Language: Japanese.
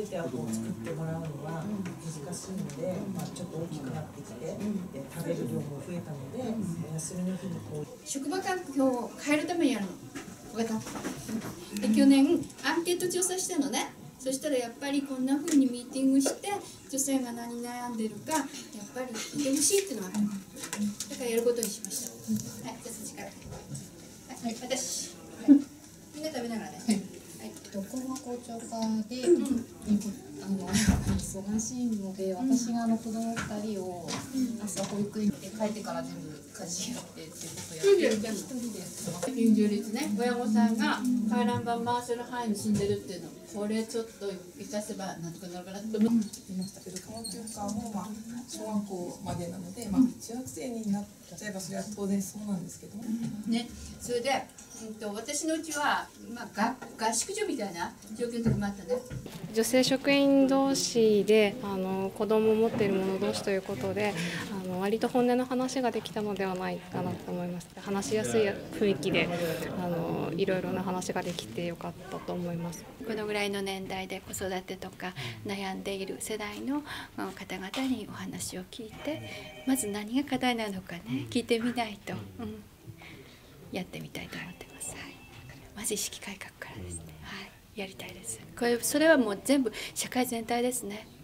全てはこう作ってもらうのは難しいので、ちょっと大きくなってきて、食べる量も増えたので、お休みの日にこう職場環境を変えるためにやるの。分かった。で去年アンケート調査したのね。そしたらやっぱりこんな風にミーティングして女性が何に悩んでるかやっぱり聞いてほしいっていうのがある。だからやることにしました。はい、じゃあそっちから。はい、私。はい、みんな食べながらね。はい。 どこが校長課で、忙しいので、私が子供2人を朝保育園に帰ってから全部家事やってっていうことをやって一人でやってます。 近所率ね、親御さんが回覧板回せる範囲に住んでるっていうの、それちょっと生かせばなんとかなるかなと思ってましたけど、科学教科も小学校までなので、中学生になっちゃえばそれは当然そうなんですけどね、それで、私のうちは、合宿所みたいな状況の時もあったね。 女性職員同士で子供を持っている者同士ということで割と本音の話ができたのではないかなと思います。話しやすい雰囲気でいろいろな話ができてよかったと思います。 このぐらいの年代で子育てとか悩んでいる世代の方々にお話を聞いて、まず何が課題なのかね聞いてみないと、やってみたいと思ってます。はい、まず意識改革からですね。はい、やりたいです。それはもう全部社会全体ですね。